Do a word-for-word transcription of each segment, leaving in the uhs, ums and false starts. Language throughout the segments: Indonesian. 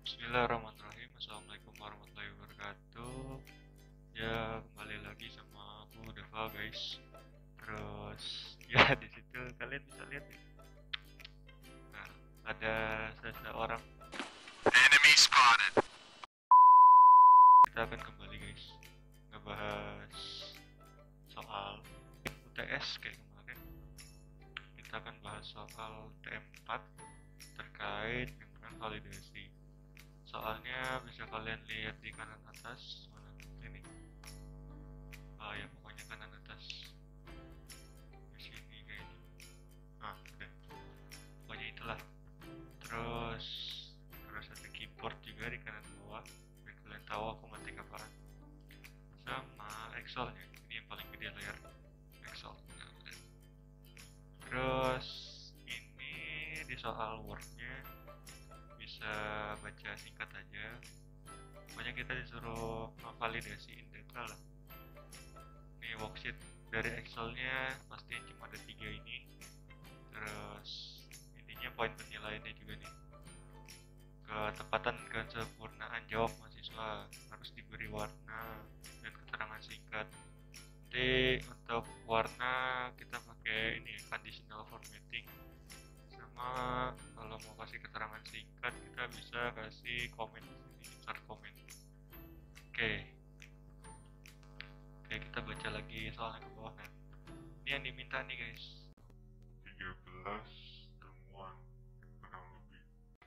Bismillahirrahmanirrahim. Assalamualaikum warahmatullahi wabarakatuh. Ya, kembali lagi sama aku Deva guys. Terus ya di situ kalian bisa lihat nih. Nah, ada seseorang. Enemy spotted. Kita akan kembali guys ngebahas soal U T S kayak kemarin. Kita akan bahas soal T M empat terkait dengan validasi. Soalnya bisa kalian lihat di kanan atas mana ini. Ah ya pokoknya kanan atas di sini kayaknya. Ah udah. Pokoknya itulah. Terus terus ada keyboard juga di kanan bawah. Biar kalian tahu aku ngetik apaan. Sama Excelnya. Ini yang paling gede layar Excel. Nah, udah. Terus ini di soal Wordnya bisa baca singkat aja. Pokoknya kita disuruh memvalidasiin data lah. Ini worksheet dari Excelnya pasti cuma ada tiga ini. Terus intinya poin penilaiannya juga nih, ketepatan kesempurnaan jawab mahasiswa harus diberi warna dan keterangan singkat. Jadi untuk warna kita pakai ini conditional formatting, sama kalau mau kasih keterangan singkat kita bisa kasih komen di sini, insert komen. Oke, oke kita baca lagi soalnya ke bawah. Nah, ini yang diminta nih guys, tiga belas temuan kurang lebih.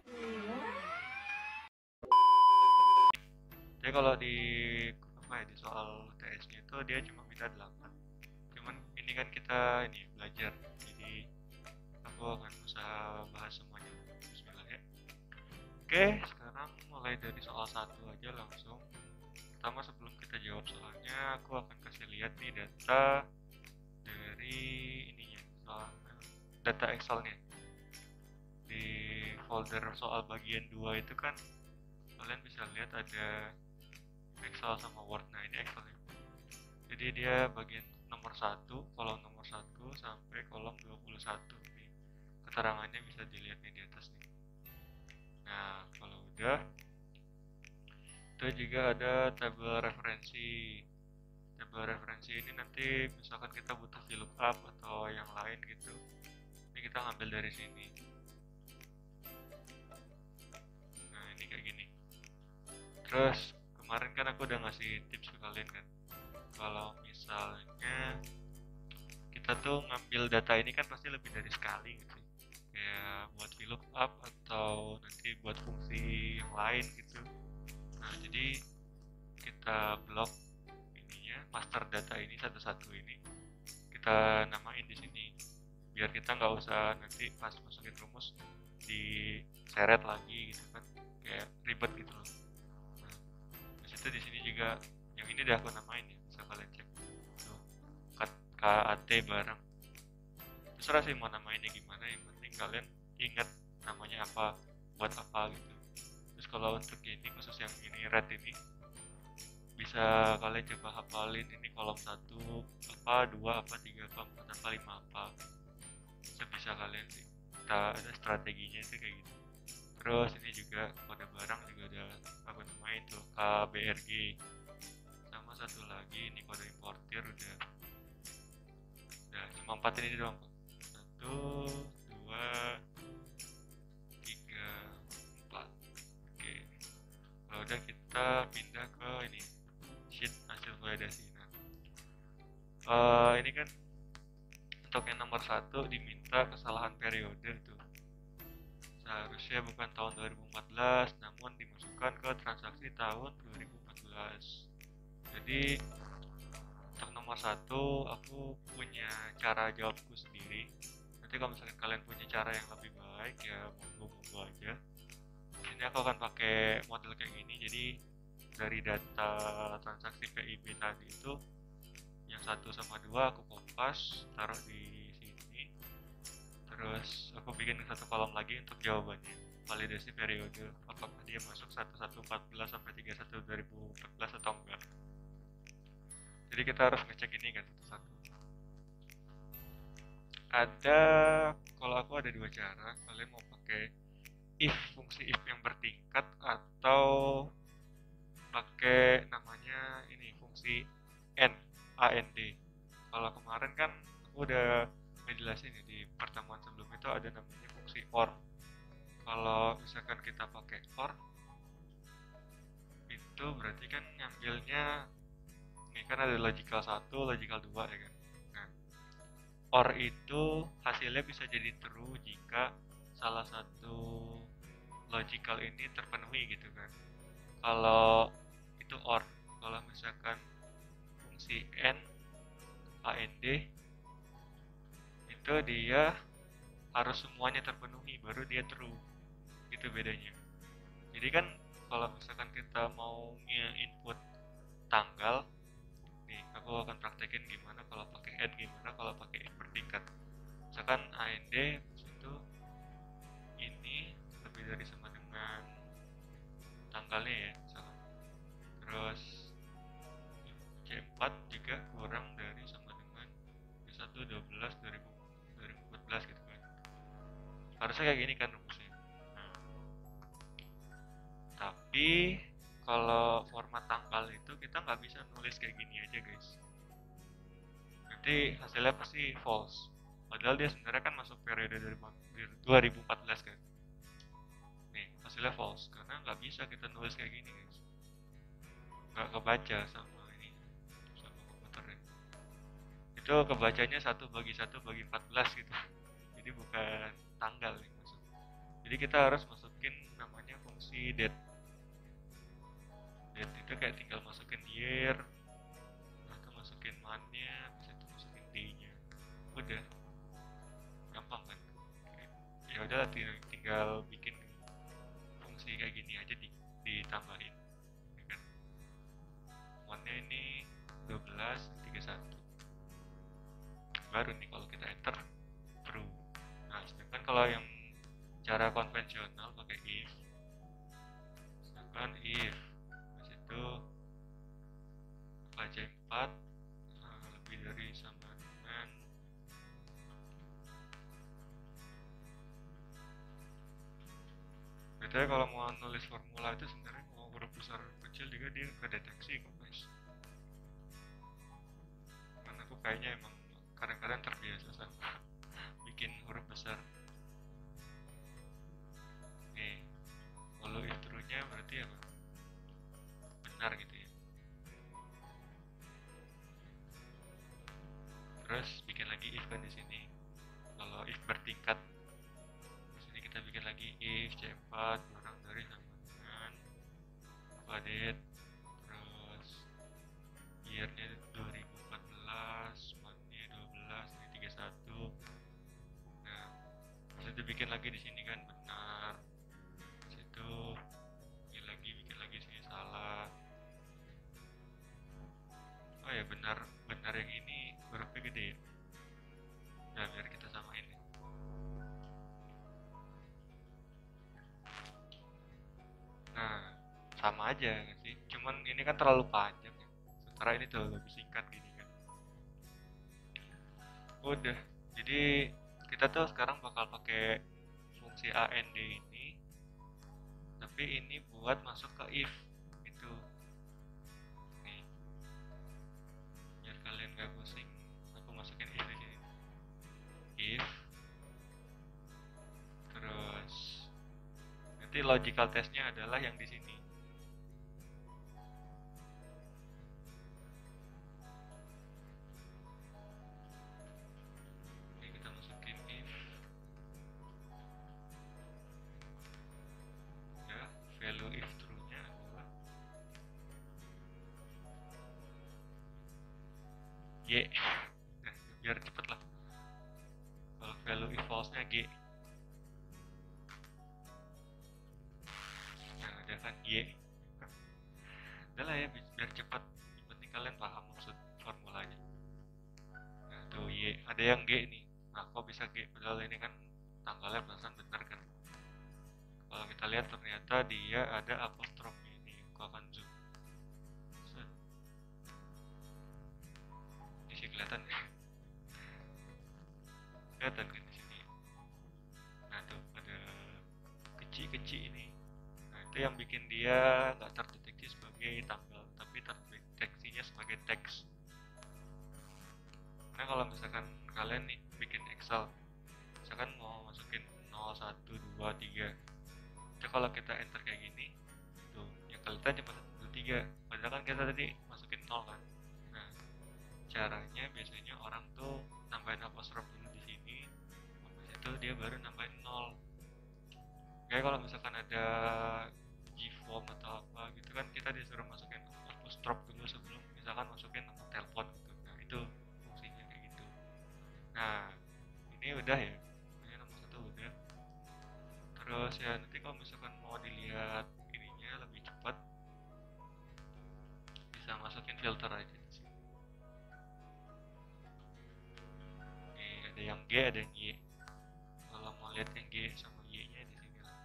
Jadi kalau di apa ya, di soal T S-nya itu dia cuma minta delapan. Cuman ini kan kita ini belajar, jadi aku akan usaha bahas semuanya. Bismillah ya. Oke, sekarang mulai dari soal satu aja langsung. Pertama sebelum kita jawab soalnya, aku akan kasih lihat nih data dari ininya, soal data Excelnya. Di folder soal bagian dua itu kan kalian bisa lihat ada Excel sama Word. Nah ini Excelnya. Jadi dia bagian nomor satu, kolom nomor satu sampai kolom dua puluh satu. Nih, keterangannya bisa dilihat nih di atas nih. Nah kalau udah, itu juga ada tabel referensi. Tabel referensi ini nanti misalkan kita butuh VLOOKUP atau yang lain gitu, ini kita ngambil dari sini. Nah ini kayak gini. Terus kemarin kan aku udah ngasih tips ke kalian kan, kalau misalnya kita tuh ngambil data ini kan pasti lebih dari sekali gitu, kayak buat VLOOKUP atau nanti buat fungsi yang lain gitu. Nah jadi kita blok ininya, master data ini satu-satu ini kita namain di sini, biar kita nggak usah nanti pas masukin rumus diseret lagi gitu kan, kayak ribet gitu loh. Nah, disitu di sini juga yang ini udah aku namain ya, bisa kalian cek tuh, K A T bareng. Terserah sih mau namainnya gimana, yang penting kalian ingat namanya apa, buat apa gitu. Terus kalau untuk ini khusus yang ini red ini, bisa kalian coba hafalin ini kolom satu apa, dua apa, tiga apa, empat apa, lima apa, sebisa kalian sih. Kita ada strateginya sih kayak gitu. Terus ini juga kode barang juga ada aku namain tuh K B R G. Sama satu lagi ini kode importir udah. Udah cuma empat ini doang kok. Satu, dua, tiga, empat. Oke. Kalau udah kita pindah ke ini sheet hasil validasi. Nah, uh, ini kan untuk yang nomor satu diminta kesalahan periode itu. Seharusnya bukan tahun dua ribu empat belas, namun dimasukkan ke transaksi tahun dua ribu empat belas. Jadi untuk nomor satu aku punya cara jawabku sendiri. Nanti kalau misalkan kalian punya cara yang lebih baik ya monggo-monggo aja. Ini aku akan pakai model kayak gini. Jadi dari data transaksi P I B tadi itu, yang satu sama dua aku kopas taruh di sini. Terus aku bikin satu kolom lagi untuk jawabannya, validasi periode, apakah dia masuk satu satu empat belas sampai tiga puluh satu dua ribu empat belas atau enggak. Jadi kita harus ngecek ini kan satu-satu. Ada, kalau aku ada dua cara, kalian mau pakai if, fungsi if yang bertingkat, atau pakai namanya ini fungsi n and. Kalau kemarin kan aku udah ngejelasin ya, di pertemuan sebelumnya itu ada namanya fungsi or. Kalau misalkan kita pakai or, itu berarti kan ngambilnya ini kan ada logical satu, logical dua ya kan. Nah, or itu hasilnya bisa jadi true jika salah satu logical ini terpenuhi gitu kan. Kalau itu or, kalau misalkan fungsi n and itu dia harus semuanya terpenuhi baru dia true, itu bedanya. Jadi kan kalau misalkan kita mau nge-input tanggal nih, aku akan praktekin gimana kalau pakai add, gimana kalau pakai if bertingkat. Misalkan and itu ini lebih dari sama dengan tanggalnya ya misalkan, terus C empat juga kurang dari sama dengan C satu dua belas dua ribu empat belas gitu kan, harusnya kayak gini kan rumusnya. Nah, tapi kalau format tanggal itu kita nggak bisa nulis kayak gini aja guys, nanti hasilnya pasti false, padahal dia sebenarnya kan masuk periode dari dua ribu empat belas kan. Nih hasilnya false karena nggak bisa kita nulis kayak gini guys, nggak kebaca sama ini, sama komputernya. Itu kebacanya satu bagi satu bagi empat belas gitu, jadi bukan tanggal nih maksud. Jadi kita harus masukin namanya fungsi date. Date itu kayak tinggal masukin year atau masukin month-nya, bisa tuh masukin day-nya, udah gampang kan. Ya udah tinggal bikin fungsi kayak gini aja di, ditambahin ya kan. Month-nya ini dua belas tiga puluh satu, baru nih kalau kita enter true. Nah sedangkan kalau yang cara konvensional pakai if, sedangkan if itu baca empat nah, lebih dari sama dengan betulnya kalau mau nulis formula itu sebenarnya mau huruf besar kecil juga dia kedeteksi kok guys, karena aku kayaknya emang kadang-kadang terbiasa sama bikin huruf besar. Nih kalau if true-nya berarti apa, benar gitu ya. Terus bikin lagi if kan di sini. Kalau if bertingkat, di sini kita bikin lagi if C empat kurang dari sama dengan date, terus year-nya dua ribu empat belas, month-nya dua belas, ini tiga puluh satu. Nah, terus itu bikin lagi di sini kan benar. Situ bikin lagi, bikin lagi sini salah. Oh ya benar, benar yang ini hurufnya gede ya. Nah biar kita samain ya. Nah sama aja sih, cuman ini kan terlalu panjang ya, sementara ini tuh lebih singkat gini kan. Udah, jadi kita tuh sekarang bakal pakai fungsi and ini, tapi ini buat masuk ke if itu. Nih, biar kalian gak pusing, aku masukin if di sini. If, terus nanti logical testnya adalah yang di sini. Ini kita masukin if, ya value if true-nya adalah y. Nah, biar cepet lah. Kalau value if false-nya g. Nah ada kan y. Udah lah ya biar cepat, yang penting kalian paham maksud formulanya. Nah tuh y, ada yang g nih. Nah kok bisa g, padahal ini kan tanggalnya perasaan benar kan. Kalau kita lihat ternyata dia ada apostrofnya ini, aku akan zoom. Ini sih kelihatan ya, kelihatan kan di sini. Nah tuh ada kecil-kecil ini. Nah itu yang bikin dia nggak terdeteksi sebagai tanggal, tapi terdeteksinya sebagai teks. Nah kalau misalkan kalian nih bikin Excel, misalkan mau masukin nol satu dua tiga, itu kalau kita enter kayak gini tuh yang kelihatan cuma satu dua tiga, padahal kan kita tadi masukin nol kan. Nah caranya biasanya orang tuh nambahin apostrof dulu di sini, habis itu dia baru nambahin nol. Kayak kalau misalkan ada Gform atau apa gitu kan, kita disuruh masukin apostrof dulu sebelum misalkan masukin nomor telepon gitu. Nah itu fungsinya kayak gitu. Nah ini udah ya, ini nomor satu udah. Terus ya nanti kalau misalkan mau dilihat ininya lebih cepat, bisa masukin filter aja di sini. Nih ada yang G, ada yang Y. Kalau mau lihat yang G sama Y-nya di sini lah.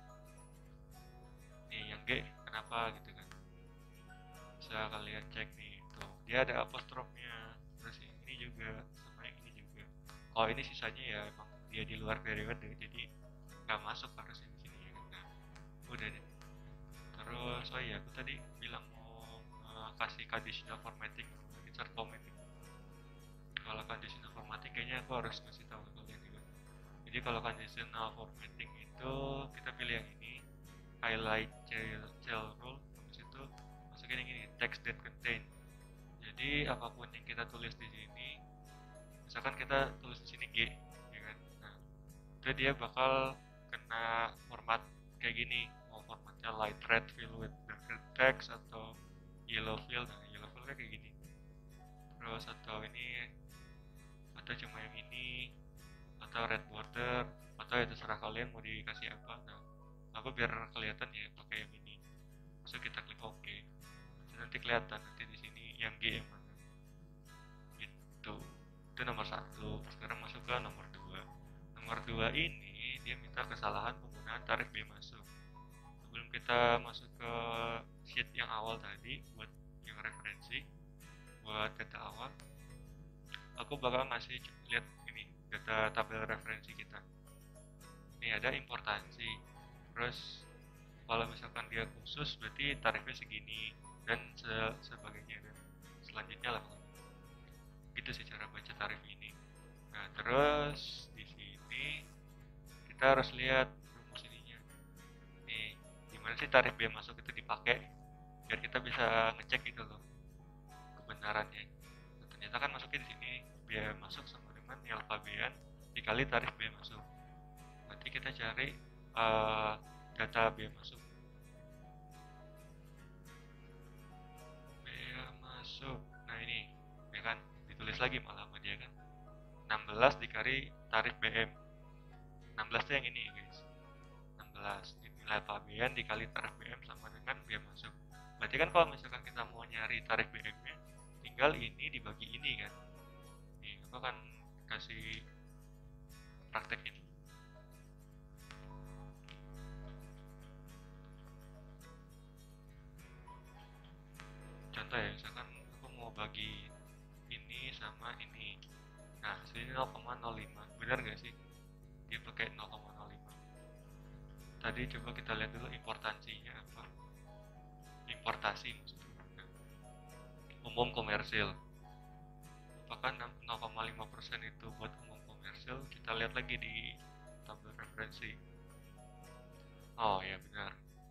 Nih yang G kenapa gitu kan? Bisa kalian cek nih, tuh dia ada apostrofnya. Terus yang ini juga sama yang ini juga. Kalau ini sisanya ya emang dia di luar periode, jadi nggak masuk harusnya di sini ya kan. Nah, udah deh. Terus oh iya aku tadi bilang mau uh, kasih conditional formatting, insert comment. Kalau conditional formatting kayaknya aku harus kasih tahu ke kalian juga. Jadi kalau conditional formatting itu kita pilih yang ini, highlight cell rule, habis itu masukin yang ini, text that contain. Jadi apapun yang kita tulis di sini, misalkan kita tulis di sini G, ya kan? Nah, itu dia bakal kena format kayak gini, mau formatnya light red fill with darker text atau yellow fill. Nah yellow fill kayak gini, terus atau ini, atau cuma yang ini, atau red border, atau ya terserah kalian mau dikasih apa. Nah aku biar kelihatan ya pakai yang ini, so kita klik OK, nanti kelihatan nanti di sini yang G yang mana gitu. Itu nomor satu. Sekarang masuk ke nomor dua. Nomor dua ini dia minta kesalahan penggunaan tarif biaya masuk. Sebelum kita masuk ke sheet yang awal tadi buat yang referensi, buat data awal, aku bakal ngasih lihat ini data tabel referensi kita. Ini ada importansi, terus kalau misalkan dia khusus berarti tarifnya segini dan se sebagainya, dan selanjutnya lah. Gitu sih cara baca tarif ini. Nah terus di sini kita harus lihat rumus ininya nih, gimana sih tarif biaya masuk itu dipakai biar kita bisa ngecek gitu loh kebenarannya. Nah, ternyata kan masuknya di sini biaya masuk sama dengan nilai pabean dikali tarif biaya masuk. Berarti kita cari uh, data biaya masuk. Biaya masuk. Nah ini, ya kan, ditulis lagi malah sama dia kan. enam belas dikali tarif B M. enam belas itu yang ini guys. enam belas nilai pabean dikali tarif B M sama dengan biaya masuk. Berarti kan kalau misalkan kita mau nyari tarif B M-nya, tinggal ini dibagi ini kan. Nih, aku akan kasih praktek ini. Contoh ya, misalkan aku mau bagi ini sama ini. Nah, sini nol koma nol lima. Benar nggak sih? Dia pakai nol koma nol lima. Tadi coba kita lihat dulu importansinya apa. Importasi maksudnya. Nah, umum komersil. Apakah nol koma lima persen itu buat umum komersil? Kita lihat lagi di tabel referensi. Oh ya benar.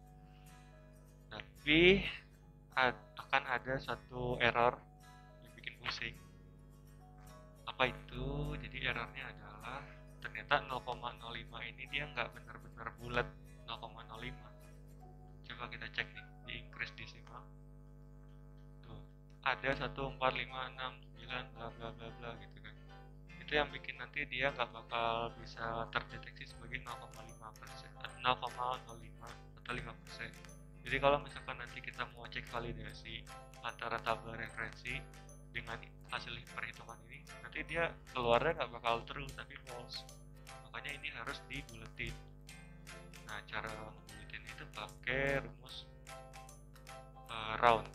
Tapi ad, akan ada satu error yang bikin pusing. Apa itu? Jadi errornya adalah ternyata nol koma nol lima ini dia nggak benar-benar bulat nol koma nol lima. Coba kita cek nih di increase decimal. Tuh, ada satu empat lima enam sembilan bla bla bla bla gitu kan. Itu yang bikin nanti dia nggak bakal bisa terdeteksi sebagai nol koma lima persen, nol koma nol lima atau lima persen. Jadi kalau misalkan nanti kita mau cek validasi antara tabel referensi dengan hasil perhitungan ini, nanti dia keluarnya nggak bakal true tapi false. Makanya ini harus dibuletin. Nah cara ngebuletin itu pakai rumus uh, round.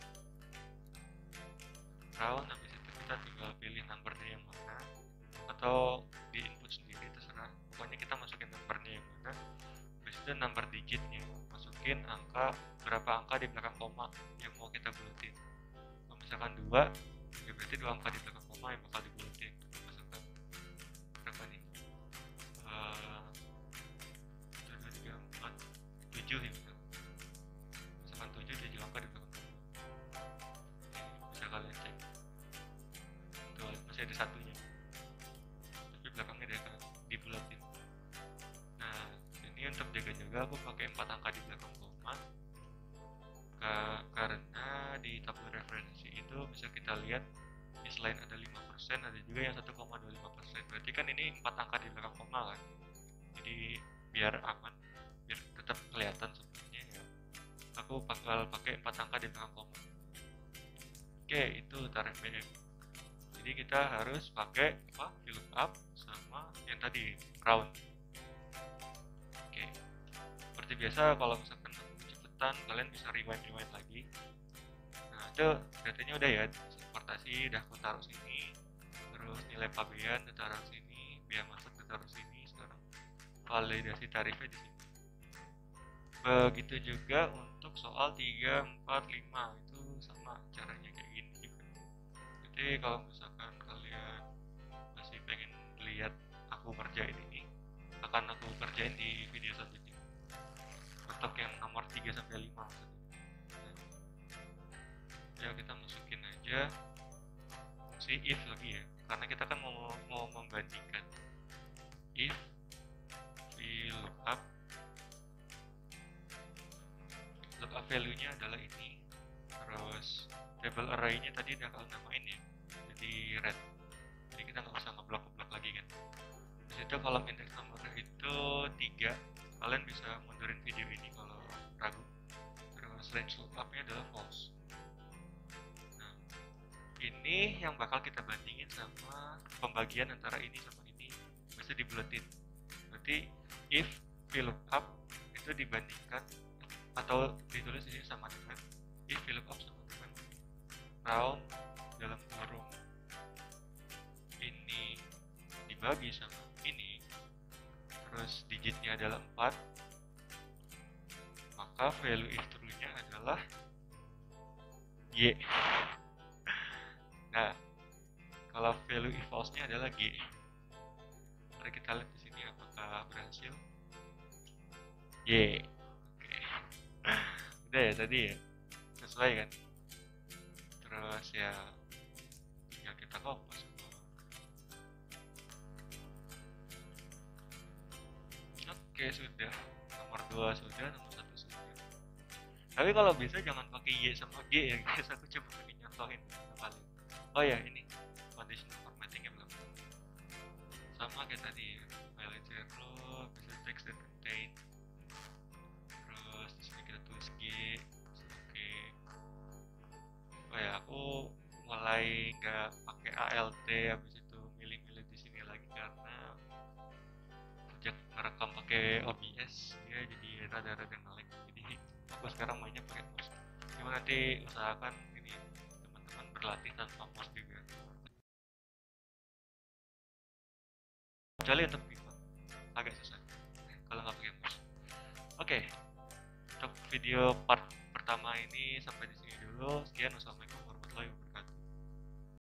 Round, habis itu kita tinggal pilih numbernya yang mana, atau di input sendiri terserah. Pokoknya kita masukin numbernya yang mana, habis itu number digitnya, masukin angka di belakang koma yang mau kita bulatin. Kalau misalkan dua, ya berarti dua angka di belakang koma yang bakal dibulatin. Misalkan berapa nih? Uh, dua, tiga, empat, tujuh ya misalkan. Misalkan tujuh, tujuh angka di belakang koma. Ini bisa kalian cek. Tuh, masih ada satunya. Tapi belakangnya dia akan dibulatin. Nah, ini untuk jaga-jaga aku pakai empat angka di belakang koma. Karena di tabel referensi itu bisa kita lihat ini selain ada lima persen ada juga yang satu koma dua lima persen, berarti kan ini empat angka di belakang koma kan, jadi biar aman, biar tetap kelihatan sebenarnya ya, aku bakal pakai empat angka di belakang koma. Oke, itu tarif B M. Jadi kita harus pakai apa? VLOOKUP sama yang tadi round. Oke, seperti biasa kalau misalkan cepetan kalian bisa rewind rewind lagi. Nah itu datanya udah ya, importasi udah aku taruh sini, terus nilai pabean aku taruh sini, biaya masuk aku taruh sini, sekarang validasi tarifnya di sini. Begitu juga untuk soal tiga, empat, lima itu sama caranya kayak gini juga. Jadi kalau misalkan kalian masih pengen lihat aku kerjain ini, akan aku kerjain di video selanjutnya untuk yang nomor tiga sampai lima. Ya kita masukin aja si if lagi ya, karena kita kan mau mau membandingkan. If VLOOKUP lookup value-nya adalah ini, terus table array-nya tadi udah kalian namain ya, jadi red, jadi kita nggak usah ngeblok-blok lagi kan. Disitu kolom indeks nomor itu tiga, kalian bisa mundurin video ini kalau ragu. Terus range lookup-nya adalah false. Nah ini yang bakal kita bandingin sama pembagian antara ini sama ini, bisa dibulatin. Berarti if VLOOKUP itu dibandingkan atau ditulis ini sama dengan if VLOOKUP sama dengan round dalam kurung ini dibagi sama ini, terus digitnya adalah empat, maka value if true-nya adalah Y. Nah, kalau value if false-nya adalah G. Mari kita lihat di sini apakah berhasil. Y. Oke. Udah ya tadi ya, sesuai kan. Terus ya tinggal kita kompos. Oke, sudah. Nomor dua sudah, nomor satu sudah. Tapi kalau bisa jangan pakai Y sama G ya guys, aku coba pengen nyontohin kalian. Oh ya, ini conditional formattingnya belum. Sama kayak tadi ya, file zero, bisa text dan contain. Terus di sini kita tulis G. Oke. Oh ya, aku mulai nggak pakai A L T, habis itu milih-milih di sini lagi karena sejak merekam pakai O B S dia jadi rada-rada ngelag. Jadi aku sekarang mainnya pakai mouse. Cuma nanti usahakan ini teman-teman berlatih tanpa mouse juga. Kecuali untuk FIFA agak susah kalau nggak pakai mouse. Oke, untuk video part pertama ini sampai di sini dulu. Sekian, wassalamualaikum.